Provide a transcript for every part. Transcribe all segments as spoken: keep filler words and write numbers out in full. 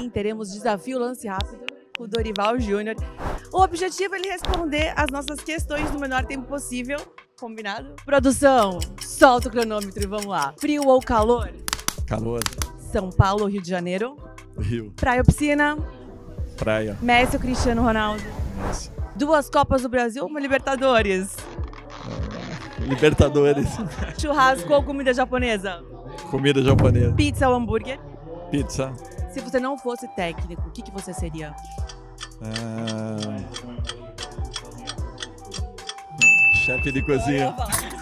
sim, teremos desafio lance rápido com o Dorival Júnior. O objetivo é ele responder as nossas questões no menor tempo possível. Combinado? Produção, solta o cronômetro e vamos lá. Frio ou calor? Calor. São Paulo ou Rio de Janeiro? Rio. Praia ou piscina? Praia. Messi ou Cristiano Ronaldo? Messi. Duas Copas do Brasil ou uma Libertadores? Libertadores. Churrasco ou comida japonesa? Comida japonesa. Pizza ou hambúrguer? Pizza. Se você não fosse técnico, o que, que você seria? Ah, chefe de cozinha.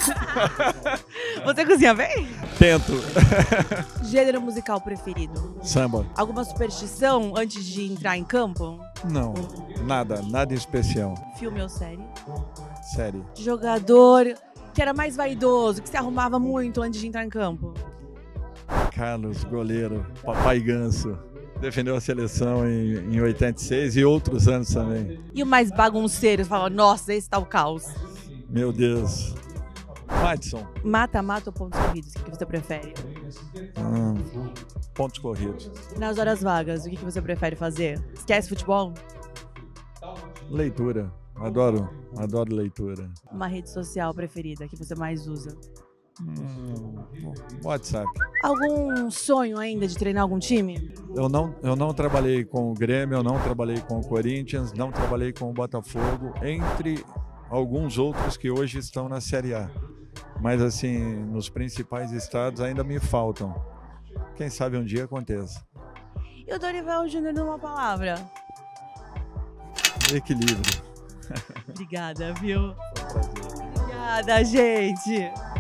Você cozinha bem? Tento. Gênero musical preferido? Samba. Alguma superstição antes de entrar em campo? Não, nada, nada em especial. Filme ou série? Série. Jogador que era mais vaidoso, que se arrumava muito antes de entrar em campo? Carlos, goleiro, papai ganso. Defendeu a seleção em, em oitenta e seis e outros anos também. E o mais bagunceiro? Você fala, nossa, esse tá o caos. Meu Deus. Madison. Mata-mata ou pontos corridos? O que, que você prefere? Hum, pontos corridos. Nas horas vagas, o que, que você prefere fazer? Esquece futebol? Leitura. Adoro, adoro leitura. Uma rede social preferida que você mais usa? Hum, WhatsApp. Algum sonho ainda de treinar algum time? Eu não, eu não trabalhei com o Grêmio, eu não trabalhei com o Corinthians, não trabalhei com o Botafogo, entre alguns outros que hoje estão na Série A. Mas assim, nos principais estados ainda me faltam. Quem sabe um dia aconteça. E o Dorival Júnior numa palavra? Equilíbrio. Obrigada, viu? Foi um prazer. Obrigada, gente.